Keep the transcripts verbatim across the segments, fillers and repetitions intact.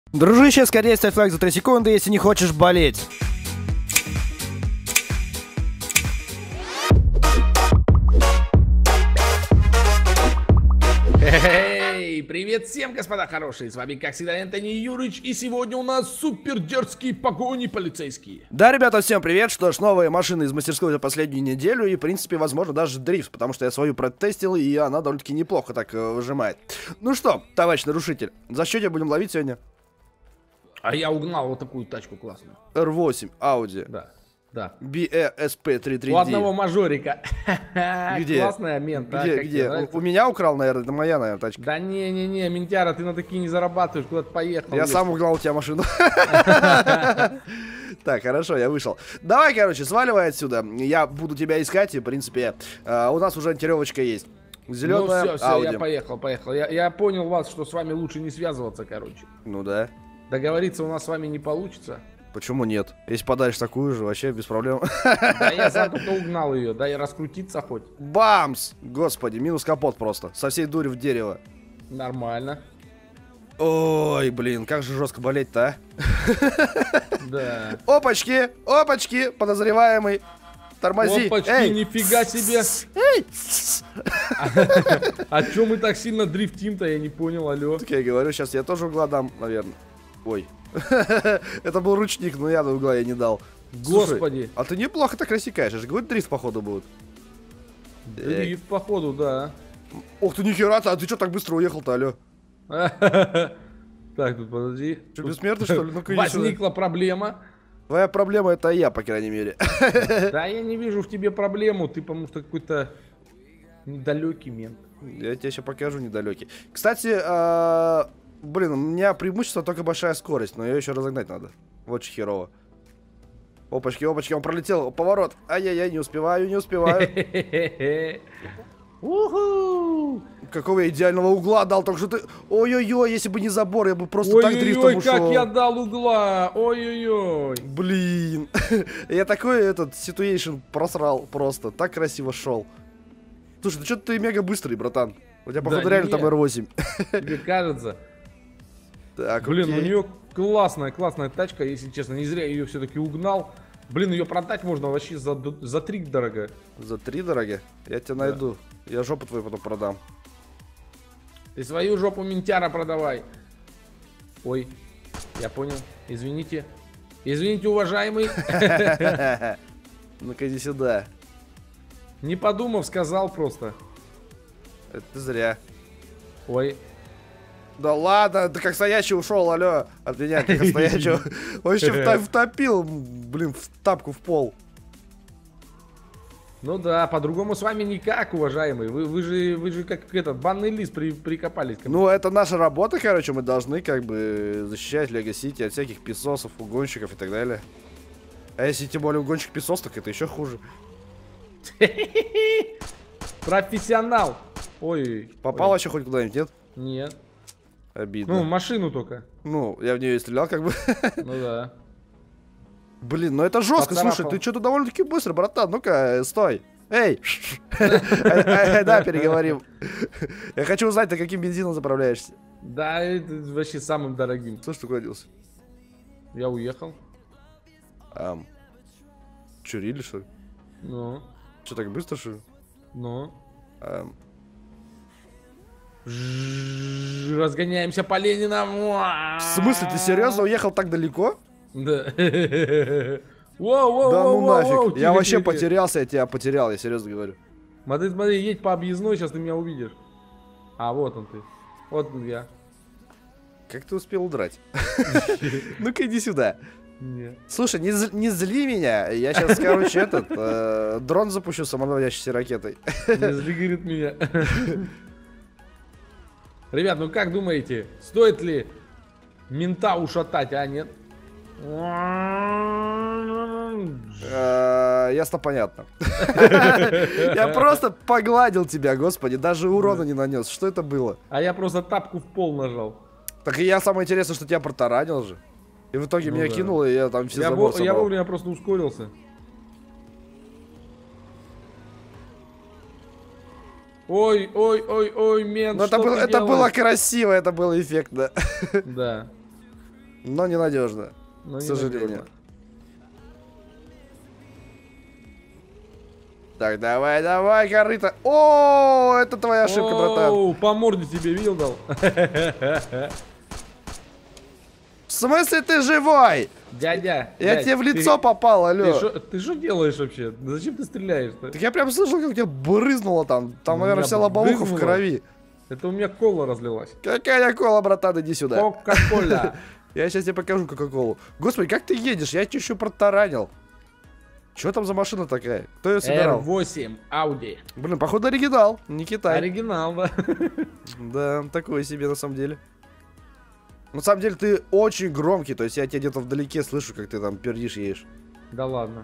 Дружище, скорее ставь лайк за три секунды, если не хочешь болеть. Эй, привет всем, господа хорошие, с вами, как всегда, Энтони Юрич, и сегодня у нас супер дерзкие погони полицейские. Да, ребята, всем привет, что ж, новые машины из мастерской за последнюю неделю, и, в принципе, возможно, даже дрифт, потому что я свою протестил, и она довольно-таки неплохо так э, выжимает. Ну что, товарищ нарушитель, за что тебя будем ловить сегодня? А я угнал вот такую тачку классную. эр восемь, Audi. Да, да. би и эс пи тридцать три ди. У одного мажорика. Где? Классная мент, да? Где, Как где? тебе У, у меня украл, наверное, это моя, наверное, тачка. Да не-не-не, ментяра, ты на такие не зарабатываешь, куда-то поехал. Я есть. сам угнал у тебя машину. Так, хорошо, я вышел. Давай, короче, сваливай отсюда. Я буду тебя искать, и, в принципе, э, у нас уже антиревочка есть. Зеленая, Ну все, все, я поехал, поехал. Я, я понял вас, что с вами лучше не связываться, короче. Ну да. Договориться у нас с вами не получится. Почему нет? Если подаришь такую же, вообще без проблем. Да я сам только угнал ее, да и раскрутиться хоть. Бамс! Господи, минус капот просто. Со всей дури в дерево. Нормально. Ой, блин, как же жестко болеть-то, а? Да. Опачки, опачки, подозреваемый. Тормози. Опачки, Эй. нифига себе. Эй. А чё мы так сильно дрифтим-то, я не понял, алё. Так я говорю, сейчас я тоже угла дам, наверное. Ой. Это был ручник, но я на угла я не дал. Господи. Слушай, а ты неплохо так рассекаешь. Я же говорю, дрифт походу будет. Дрифт, походу, да. Ох ты, нихера-то, а ты что так быстро уехал-то, алё? Так, тут подожди. Что, бессмертный, что ли? Ну-ка, иди сюда. Возникла проблема. Твоя проблема это я, по крайней мере. Да я не вижу в тебе проблему, ты потому что какой-то недалекий мент. Я тебе еще покажу недалекий. Кстати, а, блин, у меня преимущество только большая скорость, но ее еще разогнать надо. Вот че херово. Опачки, опачки, он пролетел, поворот. Ай-яй-яй, не успеваю, не успеваю. Уху! Какого я идеального угла дал, только что ты... Ой-ой-ой, если бы не забор, я бы просто так дрифтом Ой-ой-ой, ушел. как я дал угла! Ой-ой-ой! Блин. Я такой этот ситуэйшн просрал просто. Так красиво шел. Слушай, ну что-то ты мега быстрый, братан. У тебя, походу, Да реально нет. там эр восемь. Тебе кажется? Так, Блин, окей. у нее классная, классная тачка, если честно. Не зря ее все-таки угнал. Блин, ее продать можно вообще за, за три дорого. За три, дорогие? Я тебя Да. найду. Я жопу твою потом продам. Ты свою жопу ментяра продавай. Ой, я понял. Извините. Извините, уважаемый. Ну-ка иди сюда. Не подумав, сказал просто. Это ты зря. Ой. Да ладно, ты как стоячий ушел, алло. От меня, как от стоячего. Он еще вта- втопил, блин, в тапку в пол. Ну да, по-другому с вами никак, уважаемый. Вы, вы же, вы же как этот банный лист при, прикопались. ко мне. Ну, это наша работа, короче, мы должны как бы защищать Лего Сити от всяких песосов, угонщиков и так далее. А если тем более угонщик песос, так это еще хуже. Профессионал. Ой. Попал ой. вообще хоть куда-нибудь, нет? Нет. Обидно. Ну, машину только. Ну, я в нее и стрелял, как бы. Ну да. Блин, ну это жестко, Поцарапал. слушай, ты что-то довольно-таки быстро, братан, ну-ка, э, стой. Эй, да, переговорим. Я хочу узнать, ты каким бензином заправляешься. Да, это вообще самым дорогим. Слушай, ты куда делся? Я уехал. Ам, чурили, что ли? Ну, Че, так быстро, что ли? ну. Ам, Жжж, разгоняемся по Ленина. В смысле, ты серьезно уехал так далеко? Да. Воу, воу, Да воу, ну воу, нафиг. воу, Я тихо, вообще тихо. потерялся, я тебя потерял, я серьезно говорю. Смотри, смотри, едь по объездной, сейчас ты меня увидишь. А, вот он ты. Вот я. Как ты успел удрать? Ну-ка иди сюда. Нет. Слушай, не, зл- не зли меня. Я сейчас, короче, этот э, дрон запущу самонаводящейся ракетой. Не зли, говорит, меня. Ребят, ну как думаете, стоит ли мента ушатать, а нет? Э, Ясно, понятно. Я просто погладил тебя, господи, даже урона не нанес. Что это было? А я просто тапку в пол нажал. Так и я, самое интересное, что тебя протаранил же. И в итоге Ну меня да. кинуло, и я там все Я, забор во- я собрал. вовремя просто ускорился. Ой, ой, ой, ой, мент, Ну это, что было, ты это было делаешь? красиво, это было эффектно. Да. Но ненадежно, Но к не сожалению. надежно. Так, давай, давай, корыто. О, это твоя ошибка, братан. Оу, по морде тебе видел дал. В смысле ты живой? Дядя, Я дядь, тебе в ты- лицо попал, алло. Ты что делаешь вообще? Зачем ты стреляешь-то? Так я прям слышал, как у тебя брызнуло там. Там, У наверное, меня вся лобовуха в брызнуло. крови. Это у меня кола разлилась. Какая кола, братан, иди сюда. Кока-кола. Я сейчас тебе покажу кока-колу. Господи, как ты едешь? Я тебя еще протаранил. Что там за машина такая? Кто ее эр собирал? восемь Audi. Блин, походу оригинал, не Китай. Оригинал, да. Да, такое себе на самом деле. На самом деле ты очень громкий, то есть я тебя где-то вдалеке слышу, как ты там пердишь, едешь. Да ладно.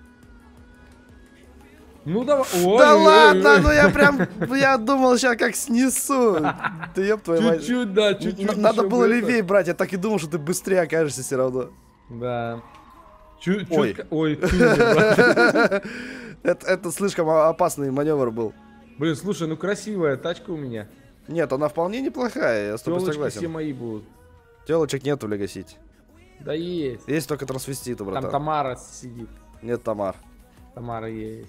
Ну давай. Ой, Да ой, ладно, ой. ну я прям, я думал сейчас как снесу. Да ёб твою мать. Чуть-чуть, да, чуть-чуть. Н- Надо еще было бы это. левее брать, я так и думал, что ты быстрее окажешься все равно. Да. Чуть, Ой. чуть, ой, ты умер, брат. Это, это слишком о- опасный маневр был. Блин, слушай, ну красивая тачка у меня. Нет, она вполне неплохая, я с тобой Телочки все согласен. мои будут. Телочек нету в Лего Сити. Да есть. Есть только трансвеститы, Там братан. Тамара сидит. Нет, Тамар. Тамара есть.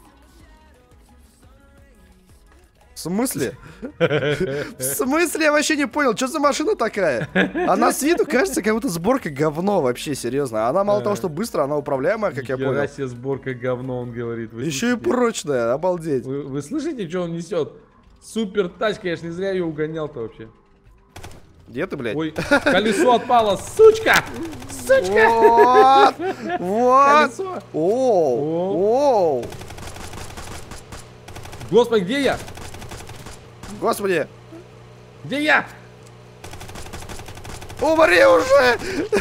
В смысле? В смысле? Я вообще не понял, что за машина такая? Она с виду кажется, как будто сборка говно вообще, серьезно. Она мало того, что быстро, она управляемая, как я Нихера понял. себе сборка говно, он говорит. Вы Еще и слышите? прочная, обалдеть. Вы, вы слышите, что он несет? Супер тачка, я ж не зря ее угонял-то вообще. Где ты, блядь? Ой, колесо отпало, сучка! Сучка! Вот! Вот! Колесо! Оу! Оу! Господи, где я? Господи! Где я? Умри уже!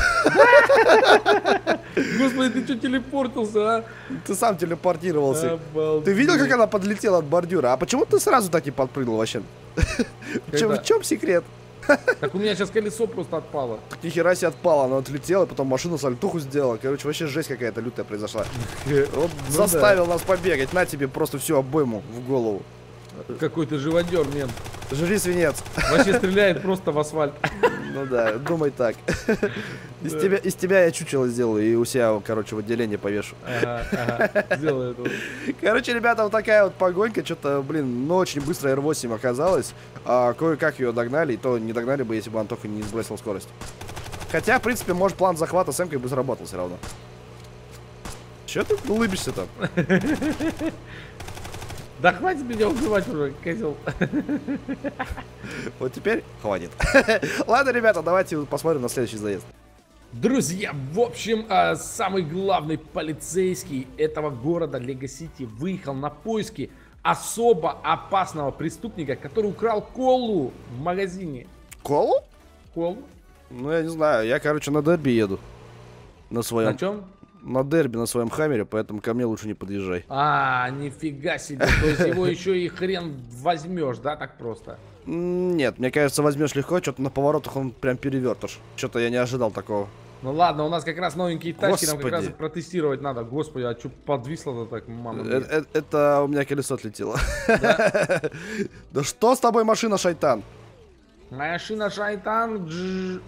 Господи, ты что телепортился, а? Ты сам телепортировался. Обалдеть. Ты видел, как она подлетела от бордюра? А почему ты сразу так не подпрыгнул вообще? В чем- Когда? В чем секрет? Так у меня сейчас колесо просто отпало. Так нихера себе отпала, она отлетела, потом машина сальтуху сделала. Короче, вообще жесть какая-то лютая произошла. Вот Ну заставил нас побегать. На тебе просто всю обойму в голову. Какой-то живодер, мем. Жри, свинец. Вообще стреляет просто в асфальт. Ну да, думай так. Из тебя, из тебя я чучело сделаю и у себя, короче, в отделении повешу. Ага, ага, сделай это. Короче, ребята, вот такая вот погонька. Что-то, блин, ну очень быстро эр восемь оказалась. А, кое-как ее догнали, и то не догнали бы, если бы Антоха не сбросил скорость. Хотя, в принципе, может, план захвата с эмкой бы сработал все равно. Че ты улыбишься там? Да хватит меня убивать уже, козел. Вот теперь хватит. Ладно, ребята, давайте посмотрим на следующий заезд. Друзья, в общем, а, самый главный полицейский этого города Лего Сити выехал на поиски особо опасного преступника, который украл колу в магазине. Колу? Колу? Ну, я не знаю. Я, короче, на дерби еду. На своем. На чем? На дерби на своем хаммере, поэтому ко мне лучше не подъезжай. А, нифига себе. То есть его еще и хрен возьмешь, да, так просто? М, Нет, мне кажется, возьмешь легко, что-то на поворотах он прям перевертыш. Что-то я не ожидал такого. Ну ладно, у нас как раз новенькие тачки, нам как раз Господи. протестировать надо. Господи, а что подвисло-то так, мама? Э- мия? э- Это у меня колесо отлетело. Да что с тобой, машина, шайтан? Машина шайтан. дж-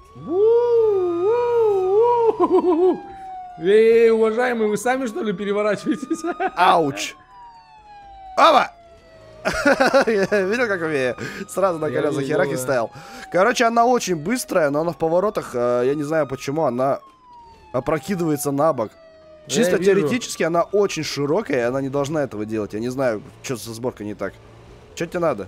Ву-ву-ву-ву. Эй, уважаемые, вы сами что ли переворачиваетесь? Ауч! Ава! Видел, как умею? Сразу на Я колеса видел, херак и да. ставил. Короче, она очень быстрая, но она в поворотах, э, я не знаю почему, она опрокидывается на бок. Чисто вижу. теоретически она очень широкая, и она не должна этого делать. Я не знаю, что со сборкой не так. Что тебе надо?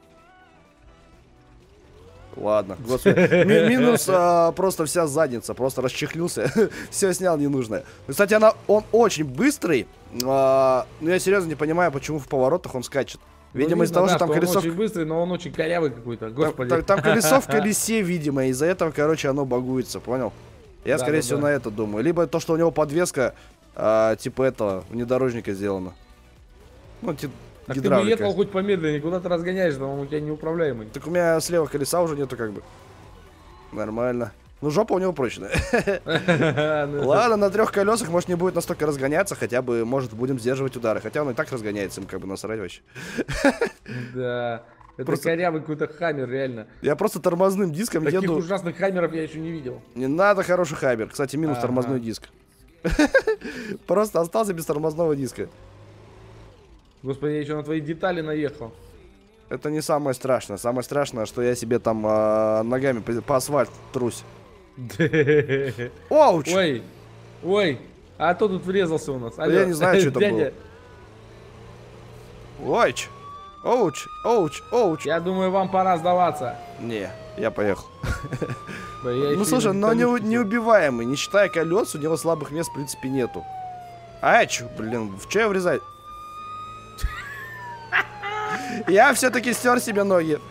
Ладно, господи. Ми- минус а, просто вся задница, просто расчехлился. Все снял ненужное. Кстати, она, он очень быстрый, а, но я серьезно не понимаю, почему в поворотах он скачет. Ну, Видимо, из-за видно, того, да, что там он колесо... очень быстрый, но он очень корявый какой-то. Там, Господи. там- там колесо в колесе, видимо, из-за этого, короче, оно багуется, понял? Я, Да, скорее да, всего, да. на это думаю. Либо то, что у него подвеска, а, типа этого, внедорожника сделана. Ну, типа Так ты бы гидравлика. ехал хоть помедленнее, куда ты разгоняешься, он у тебя неуправляемый. Так у меня слева колеса уже нету, как бы. Нормально. Ну, жопа у него прочная. Ну, Ладно, на трех колесах, может, не будет настолько разгоняться, хотя бы, может, будем сдерживать удары. Хотя он и так разгоняется, им как бы насрать вообще. Да. Это Просто- корявый какой-то хаммер, реально. Я просто тормозным диском Таких еду. ужасных хаммеров я еще не видел. Не надо хороший хаммер. Кстати, минус Ага. тормозной диск. Просто остался без тормозного диска. Господи, я еще на твои детали наехал. Это не самое страшное. Самое страшное, что я себе там а, ногами по, по асфальту трусь. Оуч! Ой, ой, а кто тут врезался у нас? Да я не знаю, что это Дядя, Ойч! Оуч! Оуч! Оуч! я думаю, вам пора сдаваться. Не, я поехал. Да, я Ну еще слушай, и но не, колючки неубиваемый, не считая колес, у него слабых мест в принципе нету. А чё, блин, в чё я врезаю? Я все-таки стер себе ноги.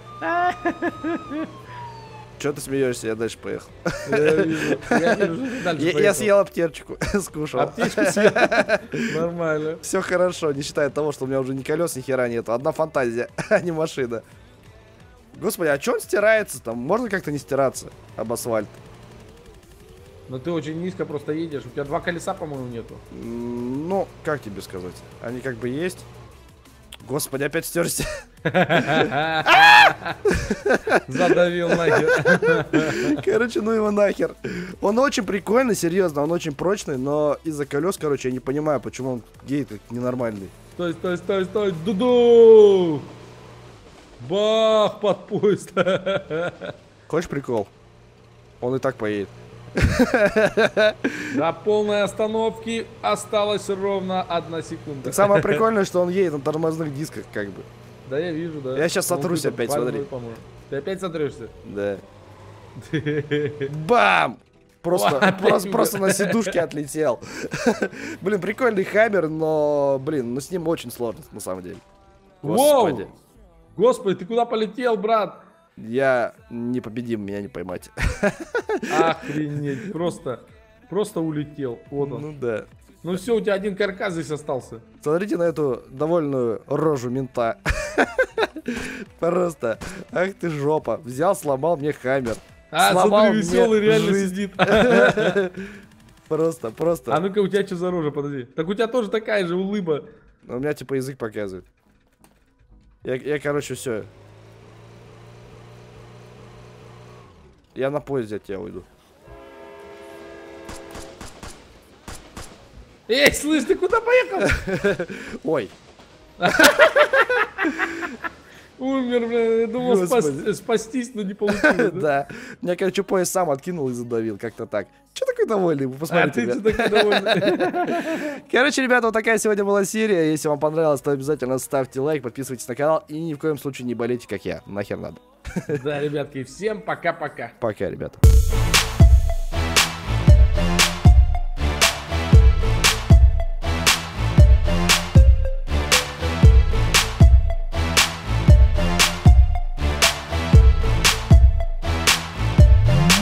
Че ты смеешься? Я дальше поехал. Я вижу, я вижу, что ты дальше Я, я поехал. съел аптечку, скушал. Аптечку съел. Нормально. Все хорошо, не считая того, что у меня уже ни колес, ни хера нету. Одна фантазия, а не машина. Господи, а че он стирается там? Можно как-то не стираться об асфальт? Но ты очень низко просто едешь. У тебя два колеса, по-моему, нету. М, Ну, как тебе сказать? Они как бы есть. Господи, опять стерся. Задавил нахер. Короче, ну его нахер. Он очень прикольный, серьезно, он очень прочный, но из-за колес, короче, я не понимаю, почему он гей как ненормальный. Стой, стой, стой, стой. Дуду! Бах, под поезд. Хочешь прикол? Он и так поедет. До полной остановки осталось ровно одна секунда. Так самое прикольное, что он едет на тормозных дисках, как бы. Да, я вижу, да. Я щас Он сотрусь какой-то опять, больной, смотри. по-моему. Ты опять сотрешься? Да. Бам! Просто, Опять просто, убил. просто на сидушке отлетел. Блин, прикольный хаммер, но, блин, ну с ним очень сложно, на самом деле. Господи. Воу! Господи, ты куда полетел, брат? Я непобедим, меня не поймать. Охренеть, просто, просто улетел. Вот он. Ну да. Ну все, у тебя один каркас здесь остался. Смотрите на эту довольную рожу мента. Просто, ах ты жопа. Взял, сломал мне хаммер. А, Сломал смотри, мне веселый реально жизнь. сидит. Просто, просто. А ну-ка, у тебя что за рожа, подожди. Так у тебя тоже такая же улыба. У меня типа язык показывает. Я, я короче, все. Я на поезде от тебя уйду. Эй, слышь, ты куда поехал? Ой. Умер, блин, я думал Господи. спас- спастись, но не получилось. Да? Да. Меня, короче, поезд сам откинул и задавил. Как-то так. Че такой довольный? Вы А посмотрите, ты ребят. что такой довольный? Короче, ребята, вот такая сегодня была серия. Если вам понравилось, то обязательно ставьте лайк, подписывайтесь на канал и ни в коем случае не болейте, как я. Нахер надо. Да, ребятки, всем пока-пока. Пока, ребята.